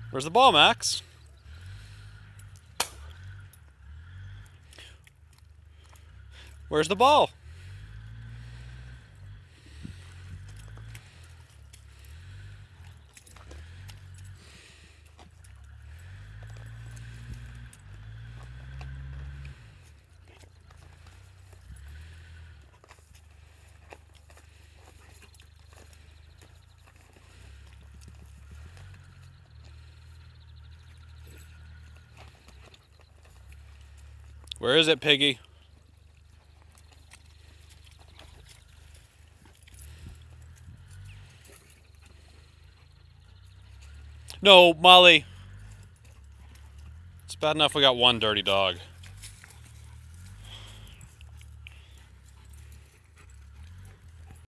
Where's the ball, Max? Where's the ball? Where is it, Piggy? No, Molly. It's bad enough we got one dirty dog.